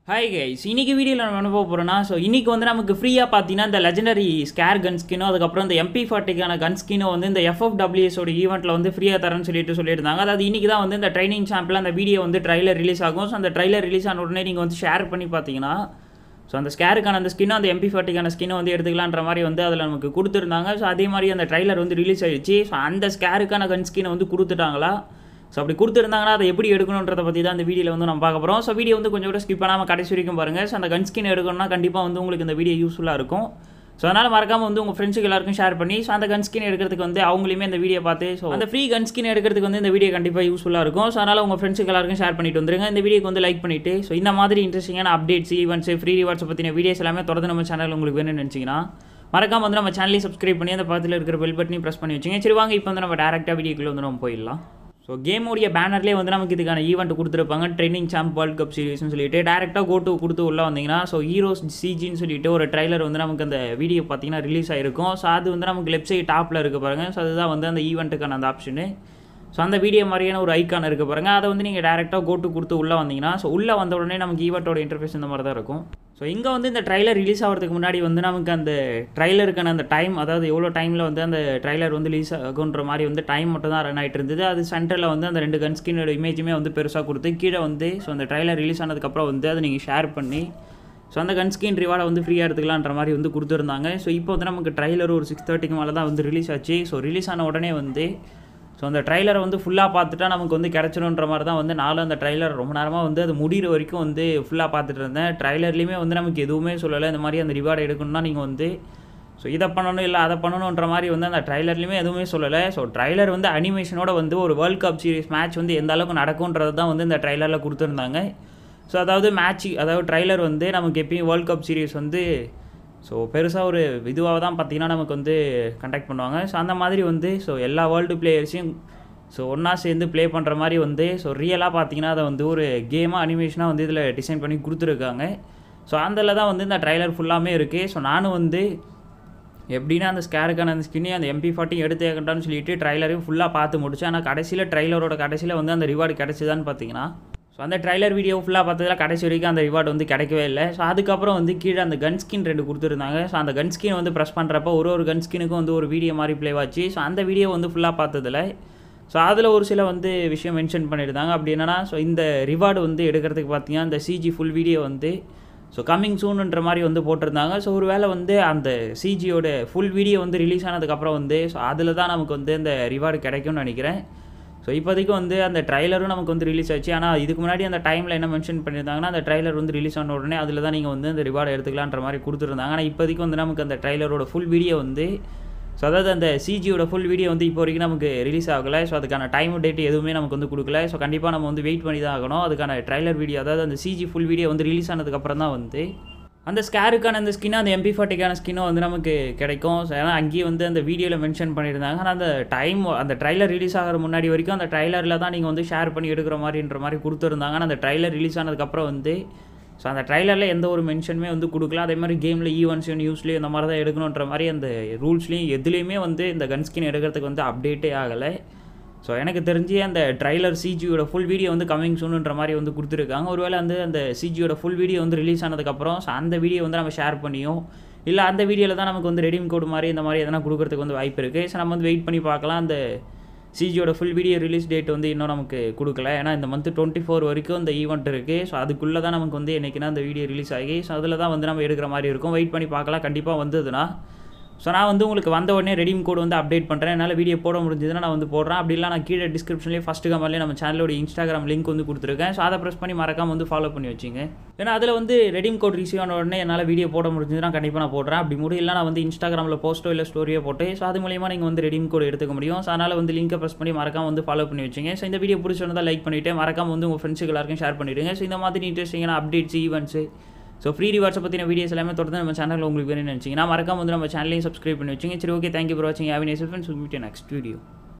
Hi guys, இன்னைக்கு வீடியோவில் நம்ம என்ன போக போகிறோம்னா, இன்னைக்கு வந்து நமக்கு ஃப்ரீயாக பார்த்தீங்கன்னா இந்த லெஜெண்டரி ஸ்கேர் கன் ஸ்கினோ, அதுக்கப்புறம் இந்த MP40க்கான கன் ஸ்கினோ வந்து இந்த FFWS ஈவெண்ட்டில் வந்து ஃப்ரீயாக தரேன்னு சொல்லியிருந்தாங்க. அதாவது இன்னைக்கு தான் வந்து இந்த ட்ரைனிங் சாம்பிள் அந்த வீடியோ வந்து ட்ரைலர் ரிலீஸ் ஆகும். அந்த ட்ரைலர் ரிலீஸ் ஆன உடனே நீங்கள் வந்து ஷேர் பண்ணி பார்த்தீங்கன்னா அந்த ஸ்கேருக்கான அந்த ஸ்கின்னோ அந்த MP40க்கான ஸ்கின்னோ வந்து எடுத்துக்கலான்ற மாதிரி வந்து அதில் நமக்கு கொடுத்துருந்தாங்க. அதே மாதிரி அந்த ட்ரைலர் வந்து ரிலீஸ் ஆகிடுச்சு. அந்த ஸ்கேருக்கான கன் ஸ்கினை வந்து கொடுத்துட்டாங்களா? அப்படி கொடுத்துருந்தாங்கன்னா அதை எப்படி எடுக்கணுன்றதை பற்றி தான் இந்த வீடியோவில் வந்து நம்ம பார்க்க போகிறோம். வீடியோ வந்து கொஞ்சம் கூட ஸ்கிப் பண்ணாமல் கடைசி வரைக்கும் பாருங்கள். அந்த கன் ஸ்கின் எடுக்கணும்னா கண்டிப்பாக வந்து உங்களுக்கு இந்த வீடியோ யூஸ்ஃபுல்லாக இருக்கும். அதனால் மறக்காமல் வந்து உங்கள் ஃப்ரெண்ட்ஸுக்கு எல்லாருக்கும் ஷேர் பண்ணி அந்த கன் ஸ்கின் எடுக்கிறதுக்கு வந்து அவங்களுமே இந்த வீடியோ பார்த்து அந்த ஃப்ரீ கன் ஸ்கின் எடுக்கிறதுக்கு வந்து இந்த வீடியோ கண்டிப்பாக யூஸ்ஃபுல்லாக இருக்கும். அதனால் உங்கள் ஃப்ரெண்ட்ஸுக்கு எல்லாருக்கும் ஷேர் பண்ணிட்டு வந்துருங்க. இந்த வீடியோக்கு வந்து லைக் பண்ணிவிட்டு இந்த மாதிரி இன்ட்ரெஸ்டிங்கான அப்டேட்ஸ், ஈவெண்ட்ஸ், ஃப்ரீ ரிவார்ட்ஸ் பற்றின வீடியோஸ் எல்லாமே தொடர்ந்து நம்ம சேனல் உங்களுக்கு வேணும்னு நினச்சிங்கன்னா மறக்காமல் வந்து நம்ம சேனலை சப்ஸ்கிரைப் பண்ணி அந்த பக்கத்தில் இருக்கிற பெல் பட்டனையும் ப்ரெஸ் பண்ணி வச்சுங்க. சரி வாங்க, இப்போ வந்து நம்ம டேரெக்டாக வீடியோக்குள்ளே வந்து நம்ம போயிடலாம். கேமோடைய பேனர்லேயே வந்து நமக்கு இதுக்கான ஈவெண்ட் கொடுத்துருப்பாங்க, ட்ரெயினிங் சாம்ப் வேர்ல்ட் கப் சீரிஸ்னு சொல்லிட்டு. டேரெக்டாக கோட்டு கொடுத்து உள்ளே வந்தீங்கன்னா ஹீரோஸ் சிஜின்னு சொல்லிட்டு ஒரு ட்ரைலர் வந்து நமக்கு அந்த வீடியோ பார்த்தீங்கன்னா ரிலீஸ் ஆகிருக்கும். அது வந்து நமக்கு லெஃப்ட் சைடு டாப்பில் இருக்க பாருங்கள். அதுதான் வந்து அந்த ஈவெண்ட்டுக்கான அந்த ஆப்ஷனு. அந்த வீடியோ மாதிரியான ஒரு ஐக்கான் இருக்க பாருங்கள். அதை வந்து நீங்கள் டேரெக்டாக கோட்டு கொடுத்து உள்ளே வந்தீங்கன்னா உள்ளே வந்த உடனே நமக்கு ஈவெண்ட்டோட இன்டர்ஃபேஸ் இந்த மாதிரி தான் இருக்கும். இங்கே வந்து இந்த ட்ரைலர் ரிலீஸ் ஆகிறதுக்கு முன்னாடி வந்து நமக்கு அந்த ட்ரைலருக்கான அந்த டைம், அதாவது எவ்வளோ டைமில் வந்து அந்த ட்ரைலர் வந்து ரிலீஸ் ஆகுன்ற மாதிரி வந்து டைம் மட்டும் தான் ரன் ஆகிட்டு இருந்தது. அது சென்டரில் வந்து அந்த 2 கன் ஸ்கின்னோட இமேஜுமே வந்து பெருசாக கொடுத்து கீழே வந்து அந்த ட்ரைலர் ரிலீஸ் ஆனதுக்கப்புறம் வந்து அதை நீங்கள் ஷேர் பண்ணி அந்த கன் ஸ்கின் ரிவார்டை வந்து ஃப்ரீயாக எடுத்துக்கலான்ற மாதிரி வந்து கொடுத்துருந்தாங்க. இப்போ வந்து நமக்கு ட்ரைலர் ஒரு 6:30க்கு மேலே தான் வந்து ரிலீஸ் ஆச்சு. ரிலீஸ் ஆன உடனே வந்து அந்த ட்ரைலரை வந்து ஃபுல்லாக பார்த்துட்டா நமக்கு வந்து கிடச்சிடும்ன்ற மாதிரி தான் வந்து நானும் அந்த ட்ரைலர் ரொம்ப நேரமாக வந்து அது முடிகிற வரைக்கும் வந்து ஃபுல்லாக பார்த்துட்டு இருந்தேன். ட்ரைலர்லேயுமே வந்து நமக்கு எதுவுமே சொல்லலை, இந்த மாதிரி அந்த ரிவார்டை எடுக்கணும்னா நீங்கள் வந்து இதை பண்ணணும் இல்லை அதை பண்ணணுன்ற மாதிரி வந்து அந்த ட்ரைலர்லேயுமே எதுவுமே சொல்லலை. ட்ரைலர் வந்து அனிமேஷனோட வந்து ஒரு வேர்ல்ட் கப் சீரிஸ் மேட்ச் வந்து எந்த அளவுக்கு நடக்கும்ன்றது தான் வந்து இந்த ட்ரைலரில் கொடுத்துருந்தாங்க. அதாவது அதாவது ட்ரைலர் வந்து நமக்கு எப்பயும் வேர்ல்ட் கப் சீரிஸ் வந்து பெருசாக ஒரு இதுவாக தான் பார்த்திங்கன்னா நமக்கு வந்து கண்டக்ட் பண்ணுவாங்க. அந்த மாதிரி வந்து எல்லா வேர்ல்டு பிளேயர்ஸையும் ஒன்றா சேர்ந்து ப்ளே பண்ணுற மாதிரி வந்து ரியலாக பார்த்திங்கன்னா அதை வந்து ஒரு கேமாக அனிமேஷனாக வந்து இதில் டிசைன் பண்ணி கொடுத்துருக்காங்க. அதில் தான் வந்து இந்த ட்ரைலர் ஃபுல்லாமே இருக்குது. நானும் வந்து எப்படின்னா அந்த ஸ்கேருக்கான அந்த ஸ்கின்னே அந்த MP40 எடுத்துக்கட்டான்னு சொல்லிட்டு ட்ரைலரையும் ஃபுல்லாக பார்த்து முடிச்சு. ஆனால் கடைசியில் ட்ரைலரோட கடைசியில் வந்து அந்த ரிவார்டு கிடச்சிதான்னு பார்த்தீங்கன்னா அந்த ட்ரைலர் வீடியோ ஃபுல்லாக பார்த்ததில் கடைசி வரைக்கும் அந்த ரிவார்டு வந்து கிடைக்கவே இல்லை. அதுக்கப்புறம் வந்து கீழே அந்த கன் ஸ்கின் 2 கொடுத்துருந்தாங்க. அந்த கன் ஸ்கின் வந்து ப்ரெஸ் பண்ணுறப்போ ஒரு கன் ஸ்கினுக்கும் வந்து ஒரு வீடியோ மாதிரி ப்ளே ஆச்சு. அந்த வீடியோ வந்து ஃபுல்லாக பார்த்ததில் அதில் ஒரு சில வந்து விஷயம் மென்ஷன் பண்ணியிருந்தாங்க. அப்படி என்னன்னா இந்த ரிவார்டு வந்து எடுக்கிறதுக்கு பார்த்தீங்கன்னா இந்த CG ஃபுல் வீடியோ வந்து கம்மிங் சூன்ன்ற மாதிரி வந்து போட்டிருந்தாங்க. ஒரு வேளை வந்து அந்த CGயோட ஃபுல் வீடியோ வந்து ரிலீஸ் ஆனதுக்கப்புறம் வந்து அதில் தான் நமக்கு வந்து இந்த ரிவார்டு கிடைக்கும்னு நினைக்கிறேன். இப்போதைக்கு வந்து அந்த ட்ரைலரும் நமக்கு வந்து ரிலீஸ் ஆச்சு. ஆனால் இதுக்கு முன்னாடி அந்த டைமில் என்ன மென்ஷன் பண்ணியிருந்தாங்கன்னா அந்த ட்ரைலர் வந்து ரிலீஸ் ஆன உடனே அதில் தான் நீங்கள் வந்து அந்த ரிவார்டை எடுத்துக்கலான்ற மாதிரி கொடுத்துருந்தாங்க. ஆனால் இப்போதைக்கு வந்து நமக்கு அந்த ட்ரைலரோட ஃபுல் வீடியோ வந்து அதாவது அந்த CGயோட ஃபுல் வீடியோ வந்து இப்போ வரைக்கும் நமக்கு ரிலீஸ் ஆகலை. அதுக்கான டைம் டேட் எதுவுமே நமக்கு வந்து கொடுக்கல. கண்டிப்பாக நம்ம வந்து வெயிட் பண்ணி தான் ஆகணும். அதுக்கான ட்ரைலர் வீடியோ, அதாவது அந்த CG ஃபுல் வீடியோ வந்து ரிலீஸ் ஆனதுக்கப்புறம் தான் வந்து அந்த ஸ்கேருக்கான அந்த ஸ்கின்னோ அந்த MP40க்கான ஸ்கின்னோ வந்து நமக்கு கிடைக்கும். ஏன்னா அங்கேயே வந்து அந்த வீடியோவில் மென்ஷன் பண்ணியிருந்தாங்க. ஆனால் அந்த டைம் அந்த ட்ரைலர் ரிலீஸ் ஆகிற முன்னாடி வரைக்கும் அந்த ட்ரைலரில் தான் நீங்கள் வந்து ஷேர் பண்ணி எடுக்கிற மாதிரின்ற மாதிரி கொடுத்துருந்தாங்க. ஆனால் அந்த ட்ரைலர் ரிலீஸ் ஆனதுக்கப்புறம் வந்து அந்த ட்ரைலரில் எந்த ஒரு மென்ஷனுமே வந்து கொடுக்கல. அதே மாதிரி கேமில் ஈவெண்ட்ஸையும் நியூஸ்லேயும் இந்த மாதிரி தான் எடுக்கணுன்ற மாதிரி அந்த ரூல்ஸ்லேயும் எதுலேயுமே வந்து இந்த கன் ஸ்கின் எடுக்கிறதுக்கு வந்து அப்டேட்டே ஆகலை. எனக்கு தெரிஞ்சு அந்த ட்ரைலர் CGயோட ஃபுல் வீடியோ வந்து கம்மிங் சூன்ன்ற மாதிரி வந்து கொடுத்துருக்காங்க. ஒருவேளை வந்து அந்த CGயோட ஃபுல் வீடியோ வந்து ரிலீஸ் ஆனதுக்கப்புறம் அந்த வீடியோ வந்து நம்ம ஷேர் பண்ணியும் இல்லை அந்த வீடியோவில் தான் நமக்கு வந்து ரெடீம் கோடு மாதிரி இந்த மாதிரி எதனா கொடுக்கறதுக்கு வந்து வாய்ப்பு இருக்குது. நம்ம வந்து வெயிட் பண்ணி பார்க்கலாம். அந்த CGயோட ஃபுல் வீடியோ ரிலீஸ் டேட் வந்து இன்னும் நமக்கு கொடுக்கல. ஏன்னா இந்த மந்த் 24 வரைக்கும் இந்த ஈவெண்ட் இருக்குது. அதுக்குள்ளே தான் நமக்கு வந்து என்றைக்குன்னா அந்த வீடியோ ரிலீஸ் ஆகி அதில் தான் வந்து நம்ம எடுக்கிற மாதிரி இருக்கும். வெயிட் பண்ணி பார்க்கலாம். கண்டிப்பாக வந்ததுன்னா நான் வந்து உங்களுக்கு வந்த உடனே ரெடீம் கோடு வந்து அப்டேட் பண்ணுறேன். என்னால் வீடியோ போட முடிஞ்சதுன்னா நான் வந்து போடுறேன். அப்படி இல்லை நான் கீழே டிஸ்கிரிப்ஷன்லேயே ஃபஸ்ட்டு கமெண்ட்லேயே நம்ம சேனலோட Instagram லிங்க் வந்து கொடுத்துருக்கேன். அதை ப்ரெஸ் பண்ணி மறக்காம வந்து ஃபாலோ பண்ணி வச்சுங்க. ஏன்னா அதில் வந்து ரெடீம் கோட் ரிசீவ் ஆன உடனே என்னால் வீடியோ போட முடிஞ்சதுன்னா கண்டிப்பாக நான் போடுறேன். அப்படி முடியல நான் வந்து Instagramல போஸ்ட்டோ இல்லை ஸ்டோரியோ போட்டு அது மூலியமாக நீங்கள் வந்து ரெடீம் கோடு எடுத்துக்க முடியும். அதனால் வந்து லிங்கை ப்ரெஸ் பண்ணி மறக்காம வந்து ஃபாலோ பண்ணி வச்சுங்க. இந்த வீடியோ பிடிச்சிருந்தா லைக் பண்ணிவிட்டு மறக்காம வந்து உங்கள் ஃப்ரெண்ட்ஸுக்கு எல்லாருக்கும் ஷேர் பண்ணிவிடுங்க. இந்த மாதிரி இன்ட்ரெஸ்டிங்கான அப்டேட்ஸ், ஈவெண்ட்ஸு ஃப்ரீ ரிவார்ட்ஸை பற்றின வீடியோஸ் எல்லாமே தொடர்ந்து நம்ம சேனலில் உங்களுக்கு வேணும்னு நினச்சிங்கன்னா மறக்காம வந்து நம்ம சேனலையும் சப்ஸ்கிரைப் பண்ணி வச்சுங்க. சரி, ஓகே, தேங்க்யூ ஃபார் வாட்சிங். Have a nice day. Meet you next video.